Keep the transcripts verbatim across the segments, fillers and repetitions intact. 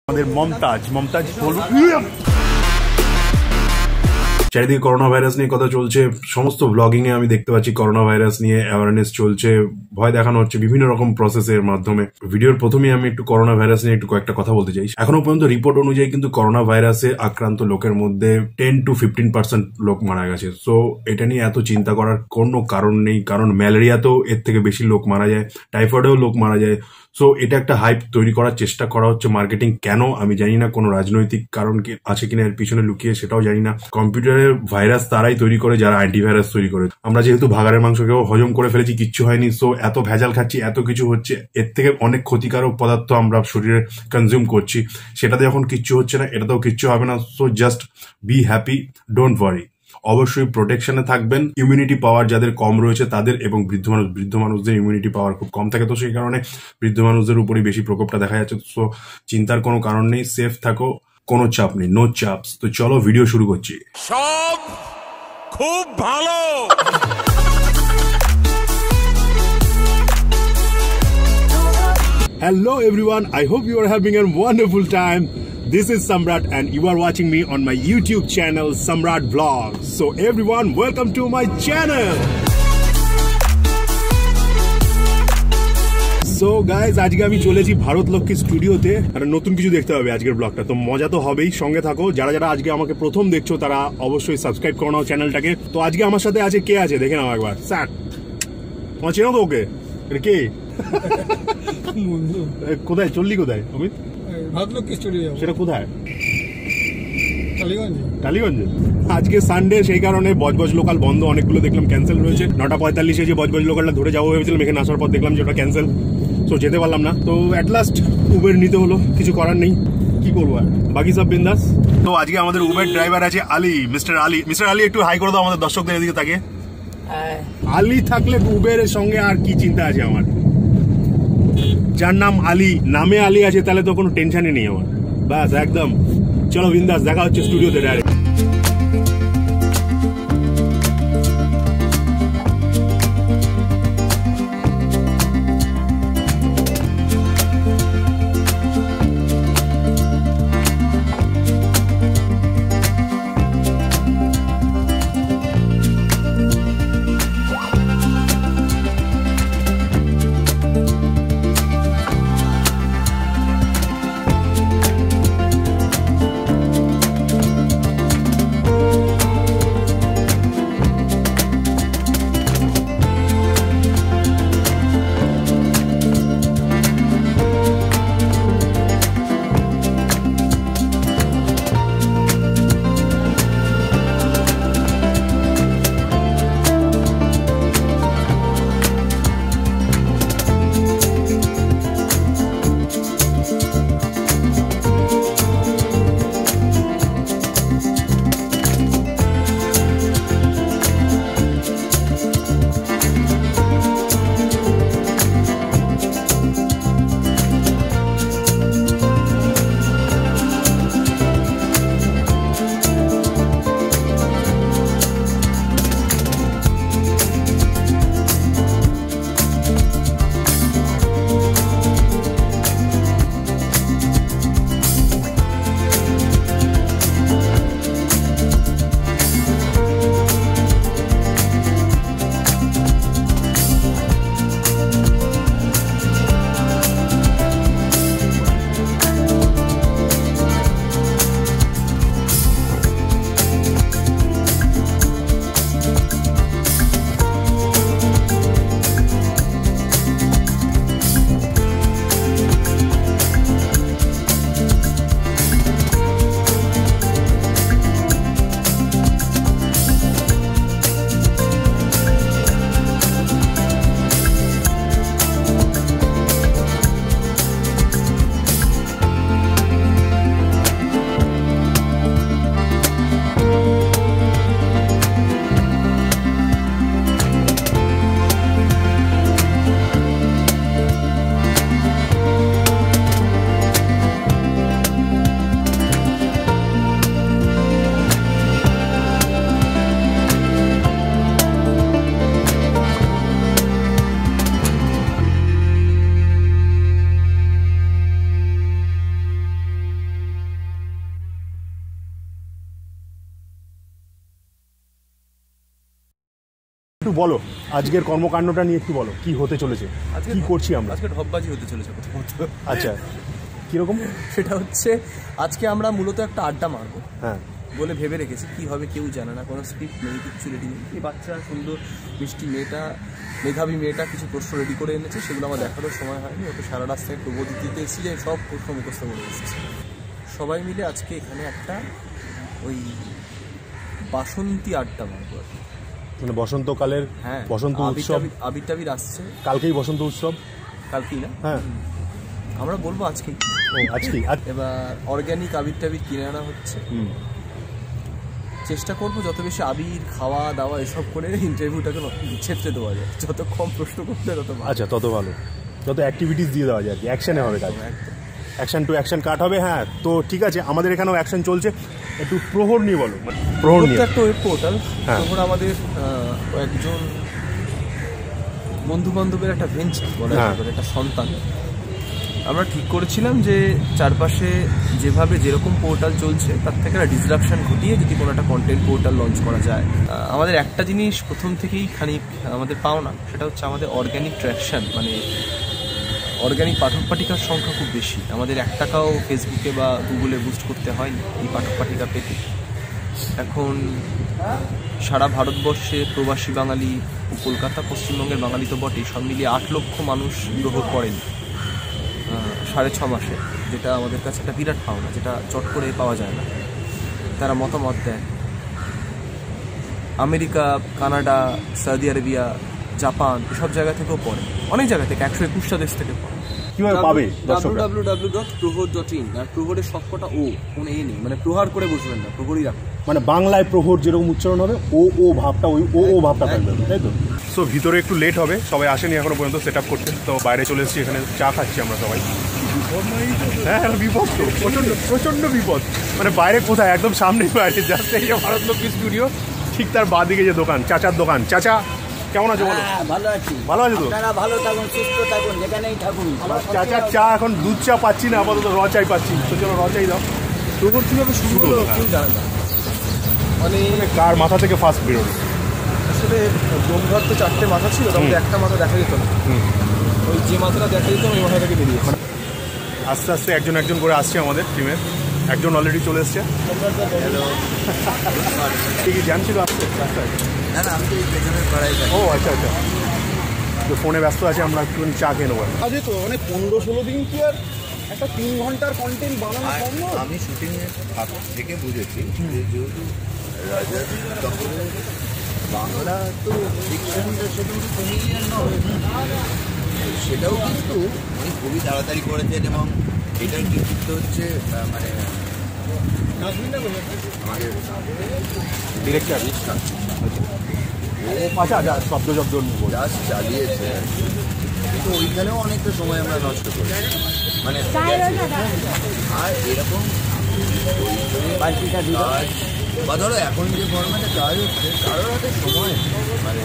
আমাদের মমতাজ মমতাজ বলুন। চারিদিকে করোনা ভাইরাস নিয়ে কথা চলছে, সমস্ত ব্লগিং এ আমি দেখতে পাচ্ছি করোনা ভাইরাস নিয়ে অ্যাওয়ারনেস চলছে, ভয় দেখানো হচ্ছে বিভিন্ন রকম প্রসেসের মাধ্যমে। ভিডিওর প্রথমেই আমি একটু করোনা ভাইরাস নিয়ে একটু কয়েকটা কথা বলতে চাই। এখনো পর্যন্ত রিপোর্ট অনুযায়ী কিন্তু করোনা ভাইরাসে আক্রান্ত লোকের মধ্যে টেন টু ফিফটিন পার্সেন্ট লোক মারা গেছে। সো এটা নিয়ে এত চিন্তা করার কোনো কারণ নেই, কারণ ম্যালেরিয়াতেও এর থেকে বেশি লোক মারা যায়, টাইফয়েডেও লোক মারা যায়। সো এটা একটা হাইপ তৈরি করার চেষ্টা করা হচ্ছে, মার্কেটিং কেন আমি জানি না, কোনো রাজনৈতিক কারণ কি আছে কিনা এর পিছনে লুকিয়ে সেটাও জানি না। কম্পিউটারের ভাইরাস তারাই তৈরি করে যারা অ্যান্টিভাইরাস তৈরি করে। আমরা যেহেতু ভাগাড়ের মাংসকেও হজম করে ফেলেছি, কিচ্ছু হয়নি। সো এত ভেজাল খাচ্ছি, এত কিছু হচ্ছে, এর থেকে অনেক ক্ষতিকারক পদার্থ আমরা শরীরে কনজিউম করছি, সেটাতে যখন কিচ্ছু হচ্ছে না, এটাতেও কিচ্ছু হবে না। So just be happy, don't worry. অবশ্যই প্রোটেকশনে থাকবেন। ইমিউনিটি পাওয়ার যাদের কম রয়েছে তাদের, এবং বৃদ্ধ মানুষ বৃদ্ধ মানুষদের ইমিউনিটি পাওয়ার খুব কম থাকে, তো সেই কারণে বৃদ্ধ মানুষদের উপরই বেশি প্রকোপটা দেখা যাচ্ছে। সো চিন্তার কোনো কারণ নেই, সেফ থাকো, কোনো চাপ নেই, নো চাপস। তো চলো ভিডিও শুরু করছি। সব খুব ভালো। Hello everyone, I hope you are having a wonderful time. This is Samrat and you are watching me on my YouTube channel Samrat Vlogs. So everyone, welcome to my channel. So guys, আজকে আমি চলেছি ভারত লক্ষ্মী স্টুডিওতে, আর নতুন কিছু দেখতে হবে আজকের ব্লগটা, তো মজা তো হবেই, সঙ্গে থাকো। যারা যারা আজকে আমাকে প্রথম দেখছো তারা অবশ্যই সাবস্ক্রাইব করে নাও চ্যানেলটাকে। তো আজকে আমার সাথে আছে কে আছে দেখে নাও একবার। স্যার তোমার চেনো তো ওকে? এটা কে? কোথায় চললি, কোথায় অমিত? ভারত লক্ষ্মী স্টুডিও। সেটা কোথায়? টালিগঞ্জে। টালিগঞ্জে। আজকে সানডে, সেই কারণে বজবজ লোকাল বন্ধ, অনেকগুলো দেখলাম ক্যান্সেল রয়েছে। নটা পঁয়তাল্লিশে যে বজবজ লোকালটা ধরে যাবো ভেবেছিলাম, এখানে আসার পর দেখলাম যে ওটা ক্যান্সেল, তো যেতে পারলাম না। তো অ্যাট লাস্ট উবের নিতে হলো, কিছু করার নেই, কি করবো আর, বাকি সব বিন্দাস। তো আজকে আমাদের উবের ড্রাইভার আছে আলী, মিস্টার আলী। মিস্টার আলী একটু হাই করে দাও আমাদের দর্শকদের এদিকে তাকে। আলী থাকলে উবেরের সঙ্গে আর কি চিন্তা আছে আমার, যার নাম আলী, নামে আলী আছে, তাহলে তো কোনো টেনশনই নেই আমার, বাস একদম। চলো বিন্দাস, দেখা হচ্ছে স্টুডিওতে ডাইরেক্ট। একটু বলো আজকের কর্মকাণ্ডটা নিয়ে একটু বলো কি হতে চলেছে, কি করছি আমরা আজকে ঢপবাজি হতে চলেছে প্রথমত। আচ্ছা কিরকম? সেটা হচ্ছে আজকে আমরা মূলত একটা আড্ডা মারবো হ্যাঁ বলে ভেবে রেখেছি। কী হবে কেউ জানে না, কোনো স্ক্রিপ্ট নেই, কিচ্ছু রেডি নেই। এই বাচ্চা সুন্দর মিষ্টি মেয়েটা, মেধাবী মেয়েটা কিছু প্রশ্ন রেডি করে এনেছে, সেগুলো আমার দেখারও সময় হয়নি। ওকে সারা রাস্তায় একটু বোধ দিতে এসেছি যে সব প্রশ্ন মুখস্থ করে এসেছি। সবাই মিলে আজকে এখানে একটা ওই বাসন্তী আড্ডা মারবো আর কি। মানে বসন্তকালের হ্যাঁ বসন্ত উৎসব, আবির টাবির আসছে কালকেই বসন্ত উৎসব। কালকেই না? হ্যাঁ আমরা বলবো আজকেই। ও আজকেই। এবার অর্গ্যানিক আবির টাবির কিনে আনা হচ্ছে। চেষ্টা করবো যত বেশি আবির খাওয়া দাওয়া এসব করে ইন্টারভিউটাকে ছেড়ে দেওয়া যায়, যত কম প্রশ্ন করতে তত ভালো। আচ্ছা তত ভালো, যত অ্যাক্টিভিটিস দিয়ে দেওয়া যায় আর কি, অ্যাকশনে হবে কাজ, অ্যাকশন টু অ্যাকশন কাট হবে। হ্যাঁ তো ঠিক আছে, আমাদের এখানেও অ্যাকশন চলছে। একটু প্রহর নিয়ে বলো। প্রহর নিয়ে একটা ওয়েব পোর্টাল। হ্যাঁ প্রহর আমাদের একজন বন্ধু বান্ধবের একটা ভেঞ্চার বলা হ্যাঁ যায়, একটা সন্তান। আমরা ঠিক করেছিলাম যে চারপাশে যেভাবে যেরকম পোর্টাল চলছে তার থেকে একটা ডিসরাপশন ঘটিয়ে যদি কোনো একটা কন্টেন্ট পোর্টাল লঞ্চ করা যায়। আমাদের একটা জিনিস প্রথম থেকেই খানিক আমাদের পাওনা, সেটা হচ্ছে আমাদের অর্গ্যানিক ট্র্যাকশন, মানে অর্গ্যানিক পাঠক পাঠিকার সংখ্যা খুব বেশি। আমাদের এক টাকাও ফেসবুকে বা গুগলে বুস্ট করতে হয়নি এই পাঠক পাঠিকা পেতে। এখন সারা ভারতবর্ষে প্রবাসী বাঙালি, কলকাতা পশ্চিমবঙ্গের বাঙালি তো বটেই, সব মিলিয়ে আট লক্ষ মানুষ গ্রহণ করেন সাড়ে ছ মাসে, যেটা আমাদের কাছে একটা বিরাট পাওনা, যেটা চট করে পাওয়া যায় না। তারা মতামত দেয় America, Canada, Saudi Arabia, Japan এসব জায়গা থেকেও পড়ে, অনেক জায়গা থেকে, একশো একুশটা দেশ থেকে পড়ে। কিভাবে পাবে? W W W dot Prahar dot in. আর প্রহরের সবকটা ও, কোনো এ নেই, মানে প্রহার করে বসবেন না, প্রহরই রাখবেন। মানে বাংলায় প্রহর যেরকম উচ্চারণ হবে ও ও ভাবটা ওই ও ও ভাবটা থাকবে, তাই তো? সো ভিতরে একটু লেট হবে, সবাই আসেনি এখনো পর্যন্ত সেট আপ করতে, তো বাইরে চলে এসেছি, এখানে চা খাচ্ছি আমরা সবাই। হ্যাঁ বিপদ তো, প্রচণ্ড প্রচণ্ড বিপদ। মানে বাইরে কোথায়, একদম সামনেই বাইরে, জাস্ট এই যে ভারতলক্ষ্মী স্টুডিও, ঠিক তার বাঁদিকে যে দোকান, চাচার দোকান। চাচা কেমন আছো বলো? ভালো আছি। ভালো আছো তো? আপনারা ভালো থাকুন, সুস্থ থাকুন, যেখানেই থাকুন। চাচার চা এখন দুধ চা পাচ্ছি না, আপাতত র চাই পাচ্ছি, তো চলো র চাই দাও। প্রহর কীভাবে শুরু হলো কেউ জানে না, মানে কার মাথা থেকে ফার্স্ট বেরোলো? আসলে ব্রহ্মার তো চারটে মাথা ছিল, তখন একটা মাথা দেখা যেত না, ওই যে মাথাটা দেখা যেত ওই মাথা থেকে বেরিয়েছে। আস্তে আস্তে একজন একজন করে আসছে আমাদের টিমের, একজন অলরেডি চলে এসছে। ঠিক আছে, জ্যাম ছিল আসতে রাস্তায়? না না, আমি তো এই পেছনের পাড়ায় যাই। ও আচ্ছা আচ্ছা, তো ফোনে ব্যস্ত আছে, আমরা একটুখানি চা খেয়ে নেবো। আজকে তো মানে পনেরো ষোলো দিন কি আর একটা তিন ঘন্টার কন্টেন্ট বানানো সম্ভব? আমি শুটিংয়ের হাত থেকে বুঝেছি যে যেহেতু রাজা তখন বাংলা তো ফিকশনটা সেটা কিন্তু ফ্যামিলিয়ার নয়, সেটাও কিন্তু উনি খুবই তাড়াতাড়ি করেছেন। এবং এটার কৃতিত্ব হচ্ছে মানে আমাদের ডিরেক্টর আচ্ছা আচ্ছা শব্দ শব্দ জাস্ট চালিয়েছে, কিন্তু ওইখানেও অনেকটা সময় আমরা নষ্ট করি। মানে আর এরকম কাজ বা ধরো এখন যে ফর্ম্যাটে কাজ হচ্ছে কারোর হাতে সময় মানে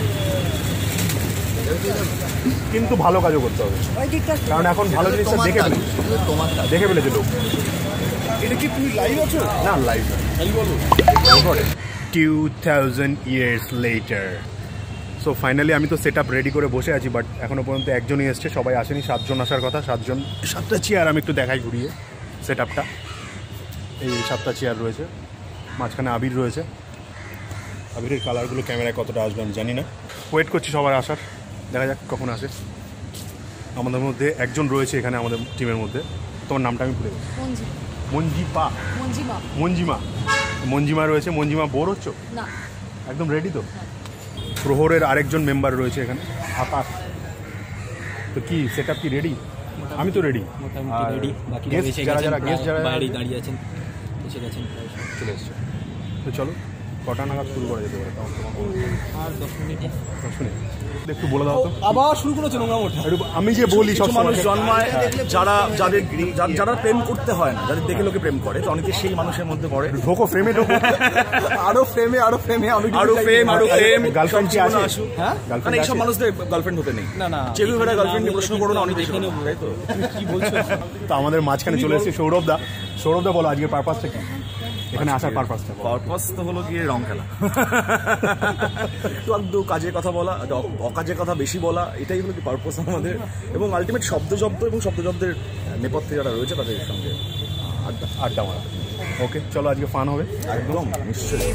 কিন্তু ভালো কাজও করতে হবে, কারণ এখন ভালো জিনিসটা দেখে ফেলে তোমার দেখে ফেলেছে লোক। এটা কি তুমি লাইভ আছো? না লাইভ খালি বলো। two thousand years later. So finally আমি তো সেট আপ রেডি করে বসে আছি, বাট এখনও পর্যন্ত একজনই এসছে, সবাই আসেনি। সাতজন আসার কথা, সাতজন সাতটা চেয়ার আমি একটু দেখাই ঘুরিয়ে সেট আপটা। এই সাতটা চেয়ার রয়েছে, মাঝখানে আবির রয়েছে। আবিরের কালারগুলো ক্যামেরায় কতটা আসবে আমি জানি না, ওয়েট করছি সবার আসার, দেখা যাক কখন আসে। আমাদের মধ্যে একজন রয়েছে এখানে আমাদের টিমের মধ্যে, তোমার নামটা আমি ভুলে গেছি। মঞ্জিপা, মঞ্জিমা মঞ্জিমা মঞ্জিমা রয়েছে। মঞ্জিমা বোর হচ্ছ? না, একদম রেডি তো? প্রহরের আরেকজন মেম্বার রয়েছে এখানে, আকাশ। তো কি সেট আপ কি রেডি? আমি তো রেডি, যারা যারা গেস্ট যারা দাঁড়িয়ে আছেন এসে গেছেন, চলে এসছে। তো চলো কটা নাগাদ শুরু করা যেতে পারে? আর দশ মিনিট দশ মিনিট একটু বলে দাও তো। আবার শুরু করেছে নোংরা মোটা। আমি যে বলি সব মানুষ জন্মায় যারা যাদের যারা প্রেম করতে হয় না, যাদের দেখে লোকে প্রেম করে, তো অনেকে সেই মানুষের মধ্যে পড়ে। ঢোকো ফ্রেমে, ঢোকো আরো ফ্রেমে আরো ফ্রেমে আরো প্রেম আরো প্রেম গার্লফ্রেন্ড কি আছে? হ্যাঁ, মানে এইসব মানুষদের গার্লফ্রেন্ড হতে নেই। না না, চেলু ভেড়া গার্লফ্রেন্ড নিয়ে প্রশ্ন করো না, অনেক দেখে নেবো, তাই তো? কি বলছো? তো আমাদের মাঝখানে চলে এসেছে সৌরভ দা। সৌরভ দা বলো আজকের পারপাসটা কি? এখানে আসার পারপাসটা? পারপাস তো হলো গিয়ে রং খেলা, একটু আধটু কাজের কথা বলা, অকাজের কথা বেশি বলা, এটাই হলো কি পারপাস আমাদের। এবং আলটিমেট শব্দ শব্দ এবং শব্দ শব্দের নেপথ্যে যারা রয়েছে তাদের সঙ্গে আড্ডা আড্ডা মারা। ওকে, চলো আজকে ফান হবে। একদম নিশ্চয়ই।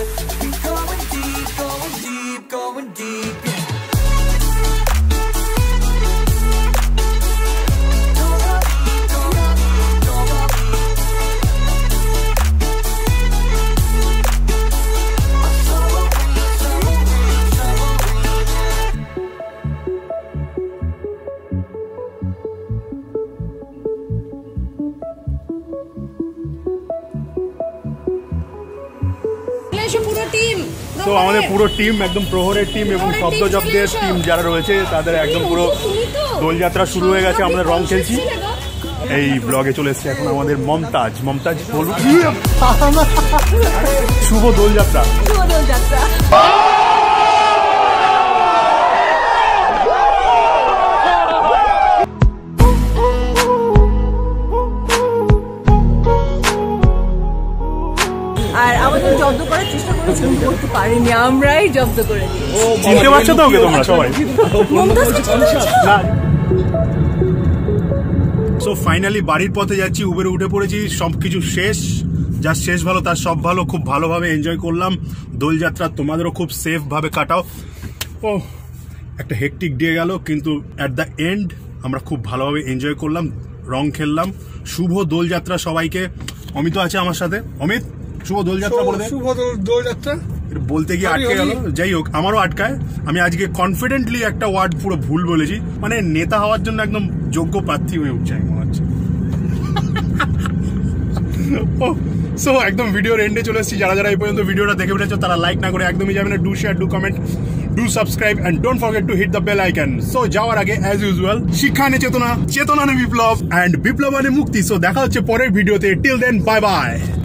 তো আমাদের পুরো টিম, একদম প্রহরের টিম এবং শব্দ জব্দের টিম যারা রয়েছে তাদের একদম পুরো দোলযাত্রা শুরু হয়ে গেছে। আমরা রং খেলছি। এই ব্লগে চলে এসছে এখন আমাদের মমতাজ। মমতাজ বলুন, শুভ দোলযাত্রা। শুভ দোলযাত্রা। আর আমাদের জব্দ করার চেষ্টা করেছি কিন্তু করতে পারিনি, আমরাই জব্দ করে দিয়েছি। চিনতে পারছো তো ওকে তোমরা সবাই? সো ফাইনালি বাড়ির পথে যাচ্ছি, উবেরে উঠে পড়েছি, সব কিছু শেষ। যা শেষ ভালো তার সব ভালো, খুব ভালোভাবে এনজয় করলাম দোলযাত্রা। তোমাদেরও খুব সেফ ভাবে কাটাও। ও একটা হেকটিক ডে গেল, কিন্তু অ্যাট দ্য এন্ড আমরা খুব ভালোভাবে এনজয় করলাম, রং খেললাম। শুভ দোলযাত্রা সবাইকে। অমিত আছে আমার সাথে। অমিত, শুভ দোলযাত্রা বলে দে। শুভ দোলযাত্রা বলতে গিয়ে আটকে গেল। যাই হোক, আমারও আটকায়। আমি আজকে কনফিডেন্টলি একটা ওয়ার্ড পুরো ভুল বলেছি, মানে নেতা হওয়ার জন্য একদম যোগ্য প্রার্থী হয়ে উঠছে মনে হচ্ছে। সো একদম ভিডিওর এন্ডে চলে এসেছি। যারা যারা এই পর্যন্ত ভিডিওটা দেখে ফেলেছো তারা লাইক না করে একদমই যাবে না। Do share, do comment, do subscribe and don't forget to hit the bell icon. So যাওয়ার আগে অ্যাজ ইউজুয়াল, শিক্ষা আনে চেতনা, চেতনা আনে বিপ্লব, এন্ড বিপ্লব আনে মুক্তি। সো দেখা হচ্ছে পরের ভিডিওতে। Till then, bye by.